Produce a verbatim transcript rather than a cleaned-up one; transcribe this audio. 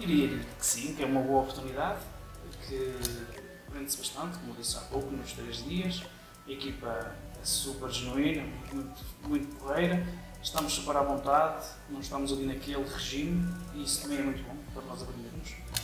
Diria que sim, que é uma boa oportunidade, que aprende-se bastante, como disse há pouco, nos três dias. A equipa é super genuína, muito, muito porreira, estamos super à vontade, não estamos ali naquele regime e isso também é muito bom para nós aprendermos.